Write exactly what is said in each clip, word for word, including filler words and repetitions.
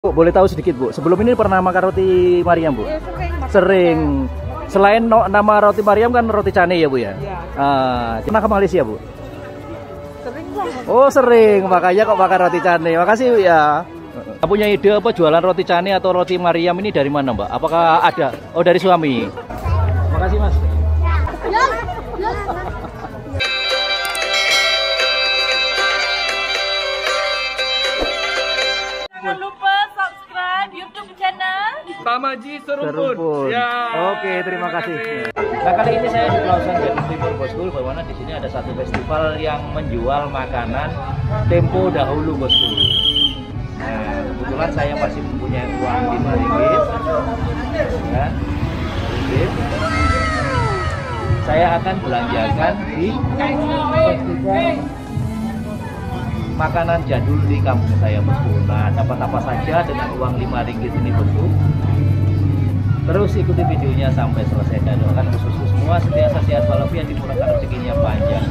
Bu, boleh tahu sedikit Bu, sebelum ini pernah makan roti Mariam Bu? Ya, sering. Sering. Selain no, nama roti Mariam kan roti Cane ya Bu ya? Ya. Ah, pernah ke Malaysia Bu? Sering lah. Oh sering, makanya kok makan roti Cane. Makasih Bu ya. Punya ide apa jualan roti Cane atau roti Mariam ini dari mana Mbak? Apakah ada? Oh dari suami. Makasih Mas. Jangan lupa subscribe YouTube channel Tamaji Serumpun. Serumpun. Ya. Oke, terima kasih. Nah kali ini saya di Kawasan Jati Timur Bosku, bagaimana di sini ada satu festival yang menjual makanan tempo dahulu Bosku. Nah kebetulan saya masih mempunyai uang lima ringgit, ya, ringgit. Saya akan belanjakan di festival makanan jadul di kampung saya Bosku. Nah dapat apa saja dengan uang lima ringgit ini Bosku. Terus ikuti videonya sampai selesai dan doakan khusus semua setiasa sehat walafiat dimurahkan rezekinya panjang.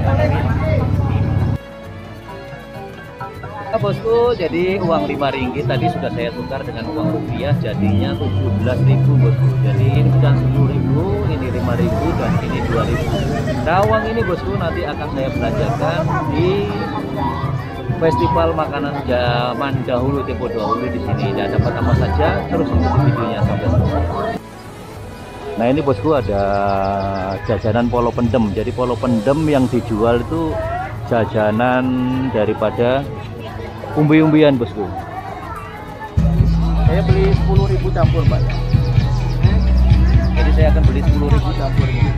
Nah, Bosku, jadi uang lima ringgit tadi sudah saya tukar dengan uang rupiah jadinya tujuh belas ribu Bosku. Jadi ini bukan sepuluh ribu, ini lima ribu dan ini dua ribu. Nah, uang ini Bosku nanti akan saya belanjakan di festival makanan zaman dahulu tempo dahulu di sini. Dan dapat apa saja terus ikuti videonya sampai selesai. Nah ini Bosku ada jajanan polo pendem. Jadi polo pendem yang dijual itu jajanan daripada umbi-umbian Bosku. Saya beli sepuluh ribu campur Mbak. Jadi saya akan beli sepuluh ribu campur ini.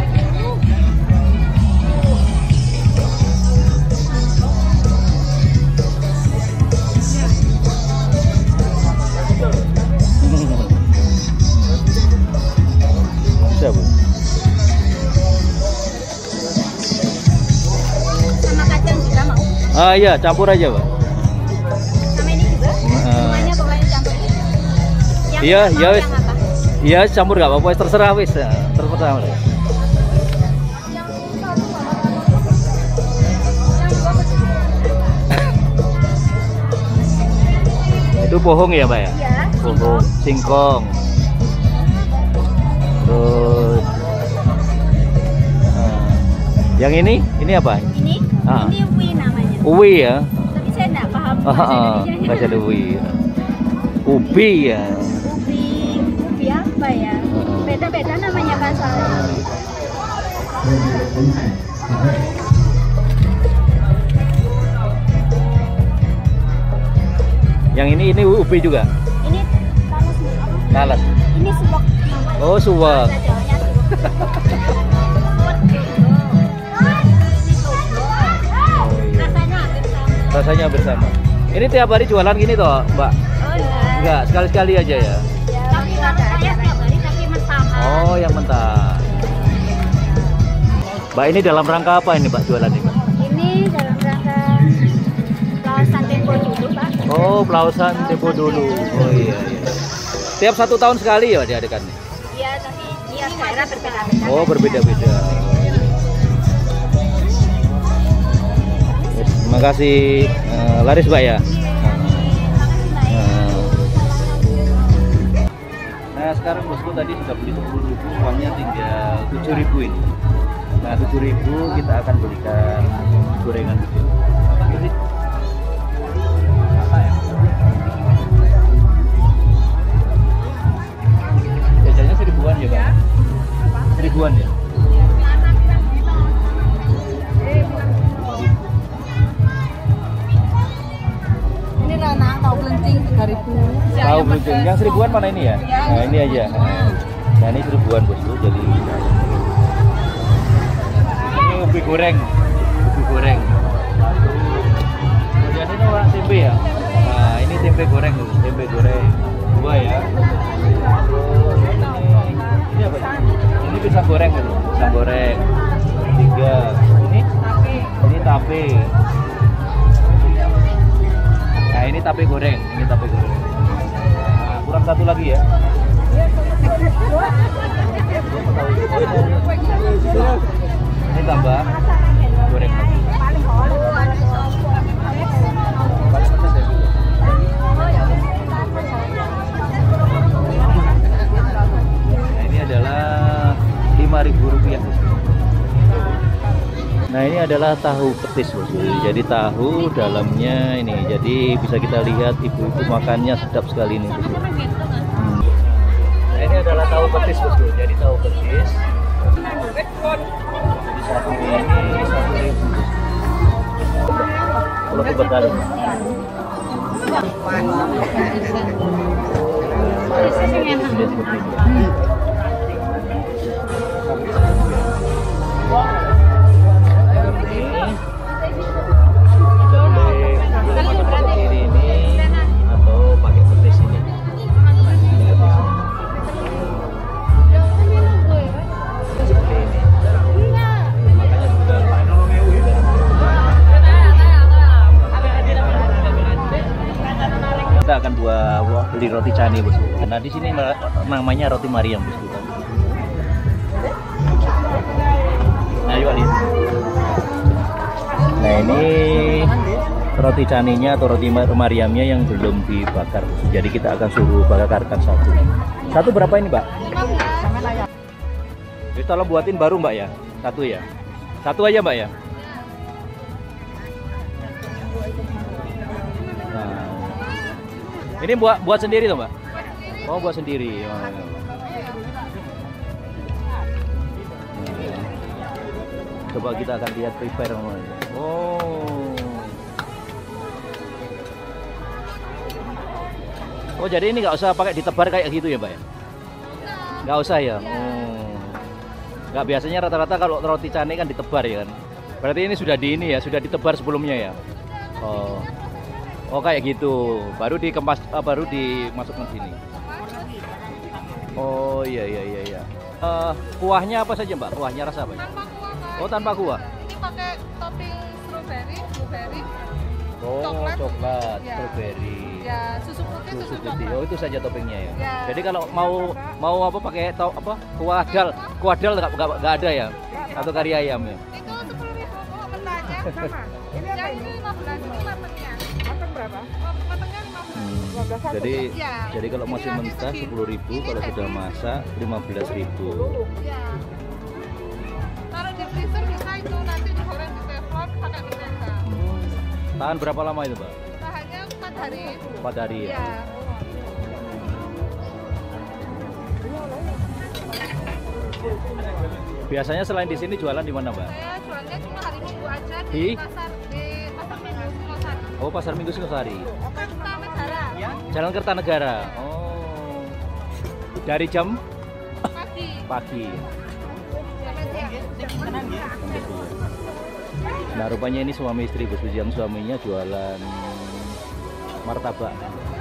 Bisa Bu? sama kacang juga mau. Ah iya, campur aja Pak. Sama ini juga. Semuanya pokoknya campur. Yang Iya, mau iya wis. yang apa? Iya, campur nggak apa-apa, terserah wis. Terserah. Itu pohong ya, Mbak ya? Iya. Pohong, singkong. Terus ah, yang ini, ini apa? Ini, Ah. ini uwi namanya. Uwi ya? Tapi saya nggak paham Ah, bahasa ah, Indonesianya. bahasa uwi. Ubi ya. Ubi, ubi apa ya? Beda-beda namanya bahasa. Yang ini ini ubi juga. Ini lalas apa? Lalas. Ini suwak namanya. Oh, suwak. Bahasa Jawanya suwak. Rasanya hampir sama. Rasanya bersama. Ini tiap hari jualan gini toh, Mbak? Oh enggak. Enggak, sekali-sekali aja ya. Tapi kalau saya setiap hari tapi mentah. Oh, yang mentah. Mbak, ini dalam rangka apa ini, Mbak, jualan ini, Mbak? Ini dalam rangka Pelausan Tempo dulu, Pak. Oh, pelausan tempo dulu. Oh iya, iya. Tiap satu tahun sekali ya diadakan nih? Iya, tapi tiap daerah berbeda-beda. Oh, berbeda-beda. Yes, terima kasih. Eh, laris, Mbak ya? Nah. Nah, sekarang Bosku tadi sudah beli sepuluh ribu, uangnya tinggal tujuh ribu ini. Nah, tujuh ribu kita akan belikan gorengan. Ini jajannya seribuan ya, Pak? Seribuan ya? Ini Rana tahu kelenting tiga ribu. Tahu belum? Yang seribuan mana ini ya? Nah, ini aja. Nah, ini seribuan Bosku. Jadi ini ubi goreng, ubi goreng. Kemudian ini orang tempe ya. Nah, ini tempe goreng dulu, tempe goreng dua ya. Terus ini, ini apa? Ini pisang goreng dulu, pisang goreng tiga. Ini, ini tape. Nah, ini tape goreng, ini tape goreng. Nah, kurang satu lagi ya. Ini tambah goreng. adalah tahu petis bosku. Jadi tahu dalamnya ini. Jadi bisa kita lihat ibu-ibu makannya sedap sekali ini bosku. Hmm. Nah, ini adalah tahu petis bosku. Jadi tahu petis. Jadi satu ini satu ribu. Kalau kita dalam. Kita akan buat beli roti canai bosku. Nah di sini namanya roti Mariam bosku. Nah yuk Ali. Nah ini roti caninya atau roti Mariamnya yang belum dibakar bosku. Jadi kita akan suruh bakarkan satu. Satu berapa ini mbak? Jadi tolong buatin baru mbak ya. Satu ya. Satu aja mbak ya. Ini buat buat sendiri tuh mbak? Oh buat sendiri. Oh, ya. Coba kita akan lihat prepare. Oh. Oh jadi ini nggak usah pakai ditebar kayak gitu ya mbak ya? Nggak usah ya. Oh. Nggak biasanya rata-rata kalau roti canai kan ditebar ya kan? Berarti ini sudah di ini ya, sudah ditebar sebelumnya ya? Oh. Oh kayak gitu, baru dikemas, ah, baru dimasukkan sini. Oh iya iya iya. iya. Uh, kuahnya apa saja mbak? Kuahnya rasa apa? Tanpa kuah kan? Oh tanpa kuah. Ini pakai topping strawberry, blueberry, Oh coklat, coklat, ya. strawberry, ya susu putih, susu susu putih. coklat. Oh itu saja toppingnya ya. Ya. Jadi kalau mau mau apa pakai tau apa kuah dal, kuah dal nggak nggak nggak ada ya? Atau kari ayam ya? Itu sepuluh ribu kok mentahnya sama. Ini yang ini lima belas, ini matangnya. Matang berapa? Oh, matangnya lima belas. Hmm. Jadi Ya. jadi kalau Ini masih nanti mentah segini. sepuluh ribu, Ini kalau sudah jadi- masak lima belas ribu. Ya. Taruh di freezer bisa itu nanti digoreng di teflon pakai mentega. Tahan berapa lama itu mbak? Tahannya empat hari. Empat hari ya. Ya. Biasanya selain di sini jualan di mana mbak? Saya jualnya cuma hari Minggu aja di, Di? pasar di pasar Minggu Singosari. Oh pasar Minggu Singosari. Kertanegara. Jalan Kertanegara. Oh. Dari jam Pagi. pagi. Sampai siang. Nah rupanya ini suami istri bos, yang suaminya jualan martabak.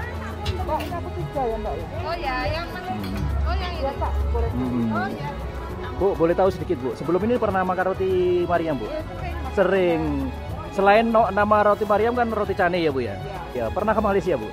Oh ya, yang mana? Hmm. Oh yang ini. Hmm. Oh ya. Bu boleh tahu sedikit bu, sebelum ini pernah makan roti Mariam bu? Ya, sering. Sering. Selain no, nama roti Mariam kan roti canai ya bu ya? Ya pernah ke Malaysia bu?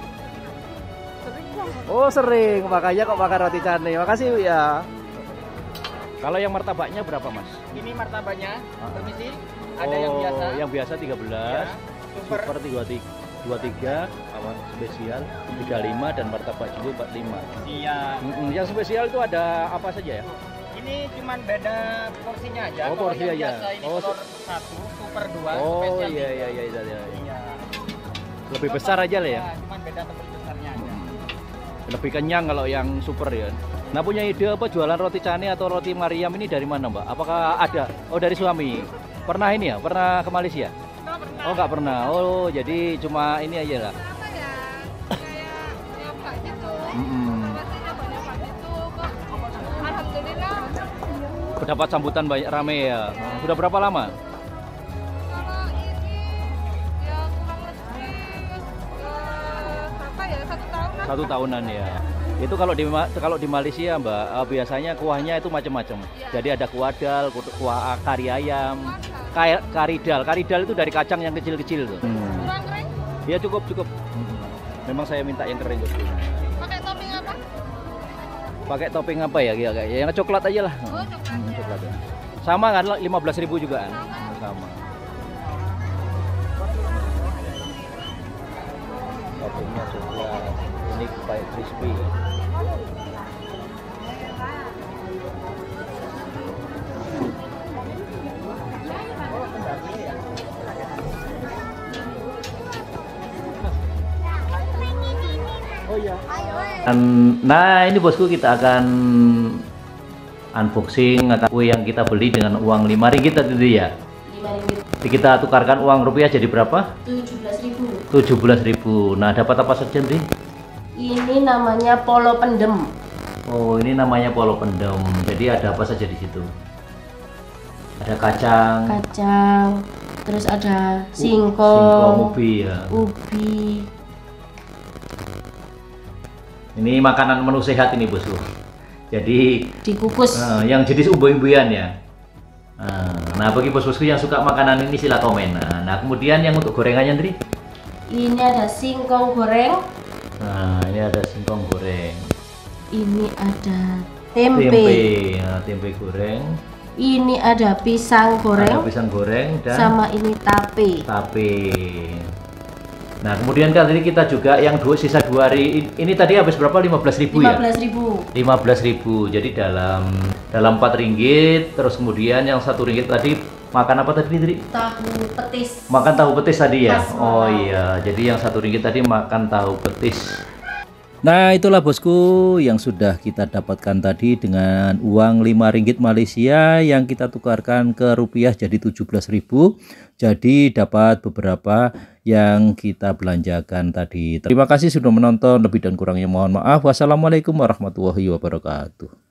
Oh sering, makanya kok makan roti canai. Makasih bu ya. Kalau yang martabaknya berapa mas? Ini martabaknya, Ah. permisi. Ada Oh, yang biasa. Yang biasa tiga belas, Ya, super. super tiga puluh tiga, dua puluh tiga, awan spesial tiga puluh lima dan martabak jumbo empat puluh lima. Iya. Mm-mm, yang spesial itu ada apa saja ya? Ini cuman beda porsinya aja. Oh, Kalau porsi yang aja. biasa ini Oh, telur satu, super dua, Oh spesial iya tiga. iya iya iya. iya. Iya. Lebih besar aja lah ya. Ya, cuman beda tempat besarnya aja. Lebih kenyang kalau yang super ya. Nah punya ide apa jualan roti canai atau roti Mariam ini dari mana mbak? Apakah ada? Oh dari suami. Pernah ini ya? Pernah ke Malaysia? Nggak pernah. Oh nggak pernah. Oh jadi cuma ini aja lah. Apa ya? Kayak nyoba gitu. Mm-mm. Pasti nyoba-nyoba gitu kok. Alhamdulillah. Dapat sambutan banyak rame ya. Sudah berapa lama? Kalau ini ya kurang lebih eh, berapa ya? Satu tahun lah. Satu tahunan ya. Itu kalau di Ma- kalau di Malaysia mbak eh, biasanya kuahnya itu macam-macam. Iya. Jadi ada kuah dal, ku- kuah kari ayam, kari, kari dal. Kari dal itu dari kacang yang kecil-kecil tuh. Kurang kering. Ya cukup cukup. Memang saya minta yang kering tuh. Pakai topping apa? Pakai topping apa ya? Ya kayak yang coklat aja lah. Oh, coklat Hmm, ya. coklat ya. Sama kan lima belas ribu juga kan? Sama. Toppingnya coklat. Ini kayak crispy. Dan- Nah ini bosku, kita akan unboxing akan kue yang kita beli dengan uang lima ringgit tadi ya. lima ringgit. Jadi kita tukarkan uang rupiah jadi berapa? tujuh belas ribu. tujuh belas ribu. Nah dapat apa saja nih? Ini namanya polo pendem. Oh ini namanya polo pendem. Jadi ada apa saja di situ? Ada kacang, Kacang, terus ada singkong, singkong, ubi ya. ubi. Ini makanan menu sehat ini bosku. Jadi Dikukus. eh, yang jenis umbi-umbian ya. Nah, nah bagi bos-bosku yang suka makanan ini sila komen. Nah, nah kemudian yang untuk gorengannya Ndri. Ini ada singkong goreng. Nah ini ada singkong goreng, Ini ada tempe. tempe, nah, tempe goreng, Ini ada pisang goreng. ada pisang goreng dan Sama ini tape. tape. Nah kemudian kali ini kita juga yang dua sisa dua hari ini tadi habis berapa? lima belas ribu lima ya? belas ribu. lima belas ribu. Jadi dalam dalam empat ringgit. Terus kemudian yang satu ringgit tadi makan apa tadi Ndri? Tahu petis. Makan tahu petis tadi ya? Khas Oh Malang. iya, jadi yang satu ringgit tadi makan tahu petis. Nah itulah bosku yang sudah kita dapatkan tadi dengan uang lima ringgit Malaysia yang kita tukarkan ke rupiah jadi tujuh belas ribu. Jadi dapat beberapa yang kita belanjakan tadi. Terima kasih sudah menonton, lebih dan kurangnya mohon maaf. Wassalamualaikum warahmatullahi wabarakatuh.